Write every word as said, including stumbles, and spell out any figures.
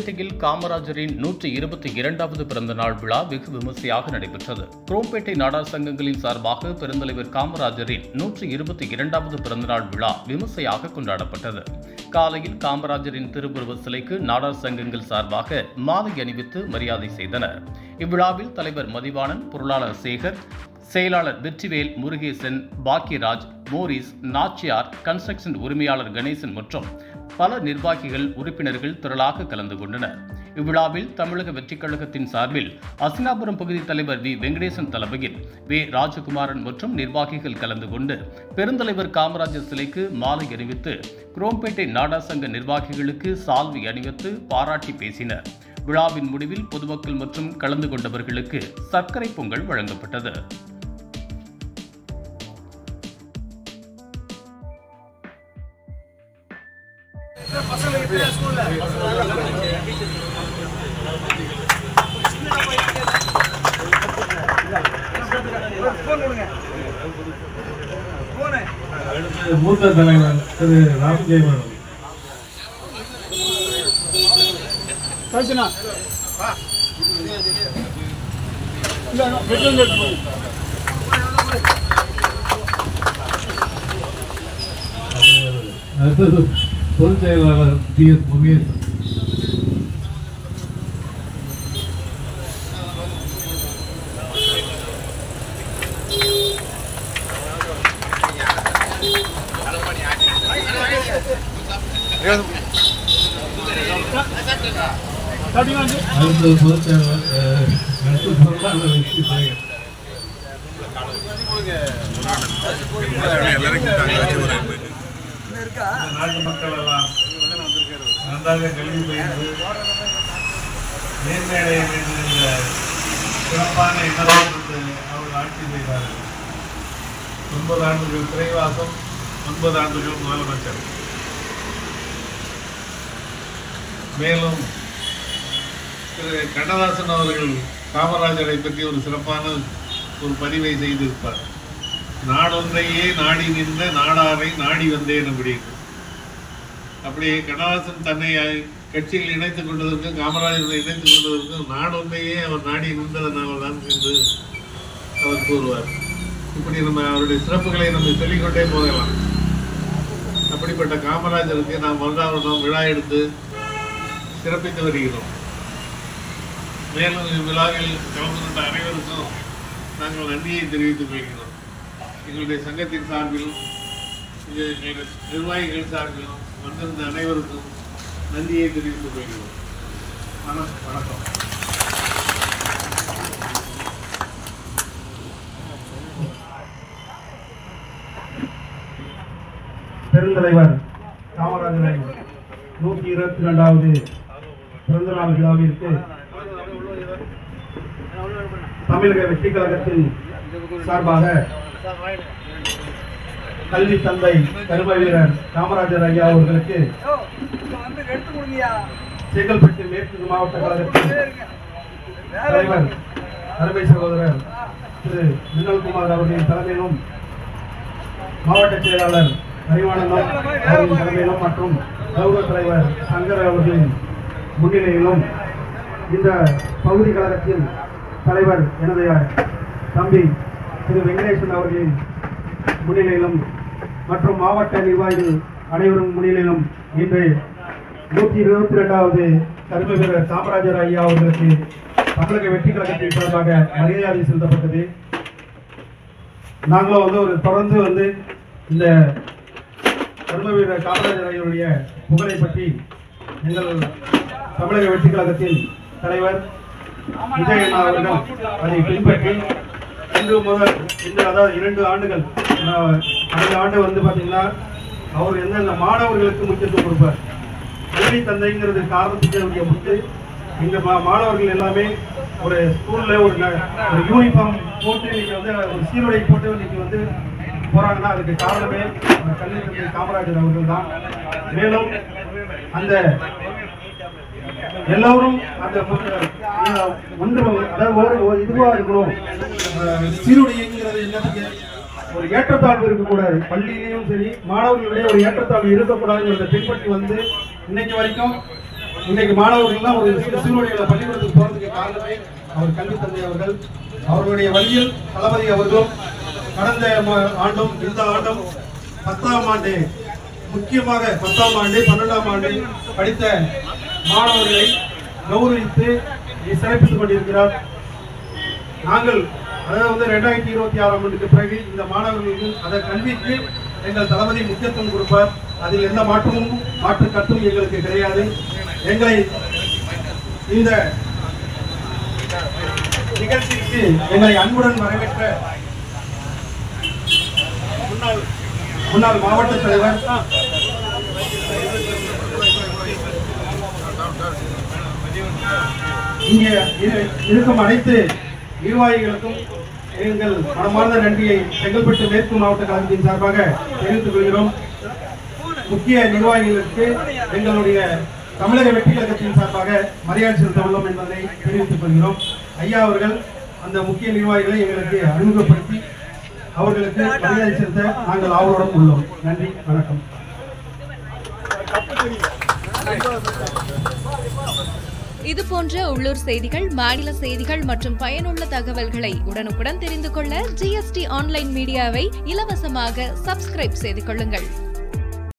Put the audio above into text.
குரோம்பேட்டையில் காமராஜரின் நூற்றி இருபத்தி இரண்டாவது பிறந்த நாள் விழா வெகு விமர்சையாக நடைபெற்றது. குரோம்பேட்டை நாடார் சங்கங்களின் சார்பாக பெருந்தலைவர் காமராஜரின் நூற்றி இருபத்தி இரண்டாவது பிறந்தநாள் விழா விமர்சையாக கொண்டாடப்பட்டது. காலையில் காமராஜரின் திருவுருவ சிலைக்கு நாடார் சங்கங்கள் சார்பாக மாலை அணிவித்து மரியாதை செய்தனர். இவ்விழாவில் தலைவர் மதிவாணன், பொருளாளர் சேகர், செயலாளர் வெற்றிவேல், முருகேசன், பாக்கியராஜ், மோரிஸ், நாச்சியார், கன்ஸ்ட்ரக்ஷன் உரிமையாளர் கணேசன் மற்றும் பல நிர்வாகிகள், உறுப்பினர்கள் திரளாக கலந்து கொண்டனர். இவ்விழாவில் தமிழக வெற்றிக் கழகத்தின் சார்பில் அசினாபுரம் பகுதி தலைவர் வி வெங்கடேசன் தலைமையில் வே ராஜகுமாரன் மற்றும் நிர்வாகிகள் கலந்து கொண்டு பெருந்தலைவர் காமராஜர் சிலைக்கு மாலை அணிவித்து குரோம்பேட்டை நாடார் சங்க நிர்வாகிகளுக்கு சால்வை அணிவித்து பாராட்டி பேசினர். விழாவின் முடிவில் பொதுமக்கள் மற்றும் கலந்து கொண்டவர்களுக்கு சர்க்கரை பொங்கல் வழங்கப்பட்டது. மூத்த தலைவர் திரு ராம்ஜெயமன் அடுத்தது பொதுச் செயலாளர் டி எஸ் முருகேசன். அடுத்தது பொதுச் செயலாளர் அடுத்த பொருளாளர் வெற்றி சேகர். நாட்டு மக்கள் எல்லாம் நன்றாக கல்வி பயின்று மேன்மையடைய வேண்டும் என்ற சிறப்பான எண்ணத்தோடு அவர்கள் ஆட்சி செய்தார்கள். ஒன்பது ஆண்டுகள் சிறைவாசம், ஒன்பது ஆண்டுகள் முதலமைச்சர். மேலும் திரு கண்ணதாசன் அவர்கள் காமராஜரை பற்றி ஒரு சிறப்பான ஒரு பதிவை செய்திருப்பார். நாடொன்றையே நாடி நின்ற நாடாரை நாடி வந்தேன் அப்படின்னு. அப்படியே கண்ணதாசன் தன்னை கட்சியில் இணைத்துக் கொண்டதற்கும் காமராஜரை இணைத்துக் கொண்டதற்கும் நாடொன்றையே அவர் நாடி நின்றதனால தான் என்று அவர் கூறுவார். இப்படி நம்ம அவருடைய சிறப்புகளை நம்ம சொல்லிக்கொண்டே போகலாம். அப்படிப்பட்ட காமராஜருக்கு நாம் வருடாவருடம் விழா எடுத்து சிறப்பித்து வருகிறோம். மேலும் இவ்விழாவில் கலந்து கொண்ட அனைவருக்கும் நாங்கள் நன்றியை தெரிவித்துக் கொள்கிறோம். எங்களுடைய சங்கத்தின் சார்பிலும் நிர்வாகிகள் சார்பிலும் வந்திருந்த அனைவருக்கும் நன்றியை தெரிவித்துக் கொள்கிறோம். வணக்கம். பெருந்தலைவர் காமராஜரின் நூற்றி இருபத்தி இரண்டாவது பிறந்தநாள் விழாவிற்கு தமிழக வெற்றிக் கழகத்தின் சார்பாக கல்வி தந்தை கரும வீரர் காமராஜர் ஐயா அவர்களுக்கு செங்கல்பட்டு மேற்கு மாவட்ட கழகத்தின் தலைவர் அருமை சகோதரர் திரு மின்னல்குமார் அவர்களின் தலைமையிலும் மாவட்ட செயலாளர் அறிவானந்தம் அவர்களின் தலைமையிலும் மற்றும் கௌரவ தலைவர் சங்கர் அவர்களின் முன்னிலையிலும் இந்த பகுதி கழகத்தின் தலைவர் எனது தம்பி திரு வெங்கடேசன் அவர்களின் முன்னிலையிலும் மற்றும் மாவட்ட நிர்வாகிகள் அனைவரும் முன்னிலையிலும் இன்று நூற்றி இருபத்தி இரண்டாவது கரும வீரர் காமராஜர் ஐயா அவர்களுக்கு தமிழக வெற்றிக் கழகத்தின் சார்பாக மரியாதை செலுத்தப்பட்டது. நாங்களும் வந்து ஒரு தொடர்ந்து வந்து இந்த கரும வீரர் காமராஜர் ஐயாவுடைய புகழை பற்றி எங்கள் தமிழக வெற்றிக் கழகத்தின் தலைவர் விஜயண்ணா அவர்கள் அதை பின்பற்றி இன்று முதல் இன்று அதாவது இரண்டு ஆண்டுகள் அந்த ஆண்டு வந்து பார்த்தீங்கன்னா அவர் எந்தெந்த மாணவர்களுக்கு முக்கியத்துவம் கொடுப்பார். கல்வி தந்தைங்கிறது காரணத்துக்கு முக்கிய இந்த மாணவர்கள் எல்லாமே ஒரு ஸ்கூல்ல ஒரு ஒரு யூனிஃபார்ம் போட்டு இன்னைக்கு வந்து ஒரு சீருடை போட்டு இன்னைக்கு வந்து போறாங்கன்னா அதுக்கு காரணமே கல்வி தந்தை காமராஜர் அவர்கள் தான். மேலும் அந்த எல்லோரும் அந்த ஒன்று அதாவது ஒரு இதுவா இருக்கணும். சீருடைங்கிறது என்னதுக்கு ஒரு ஏற்றத்தாழ்வு இருக்கக்கூடாது. பள்ளியிலையும் சரி மாணவர்களுடைய ஒரு ஏற்றத்தாழ்வு இருக்கக்கூடாதுங்கிறத பின்பற்றி வந்து இன்னைக்கு வரைக்கும் இன்றைக்கு மாணவர்கள்லாம் ஒரு சிறுவர்களை பள்ளிக்கூடத்துக்கு போறதுக்கு காரணமே அவர் கல்வி தந்தை அவர்கள். அவர்களுடைய வழியில் தளபதி அவர்களும் கடந்த ஆண்டும் இந்த ஆண்டும் பத்தாம் ஆண்டு முக்கியமாக பத்தாம் ஆண்டு பன்னெண்டாம் ஆண்டு படித்த மாணவர்களை கௌரவித்து சிறப்பித்துக் கொண்டிருக்கிறார். நாங்கள் அதாவது வந்து ரெண்டாயிரத்தி இருபத்தி ஆறாம் ஆண்டுக்கு பிறகு இந்த மாணவர்களுக்கு அந்த கல்விக்கு எங்கள் தளபதி முக்கியத்துவம் கொடுப்பார். அதில் எந்த மாற்றமும் மாற்று கட்டும் எங்களுக்கு கிடையாது. எங்களை இந்த நிகழ்ச்சிக்கு எங்களை அன்புடன் வரவேற்ற முன்னாள் முன்னாள் மாவட்ட தலைவர் இங்கே இருக்கும் அனைத்து நிர்வாகிகளுக்கும் எங்கள் மனமார்ந்த நன்றியை செங்கல்பட்டு மேற்கு மாவட்ட கழகத்தின் சார்பாக தெரிவித்துக் கொள்கிறோம். முக்கிய நிர்வாகிகளுக்கு எங்களுடைய தமிழக வெற்றி கழகத்தின் சார்பாக மரியாதை செலுத்த உள்ளோம் என்பதை தெரிவித்துக் கொள்கிறோம். ஐயா அவர்கள் அந்த முக்கிய நிர்வாகிகளை எங்களுக்கு அறிமுகப்படுத்தி அவர்களுக்கு மரியாதை செலுத்த நாங்கள் ஆவலுடன் உள்ளோம். நன்றி, வணக்கம். இது போன்ற உள்ளூர் செய்திகள், மாநில செய்திகள் மற்றும் பயனுள்ள தகவல்களை உடனுக்குடன் தெரிந்து கொள்ள ஜிஎஸ்டி ஆன்லைன் மீடியாவை இலவசமாக சப்ஸ்கிரைப் செய்து கொள்ளுங்கள்.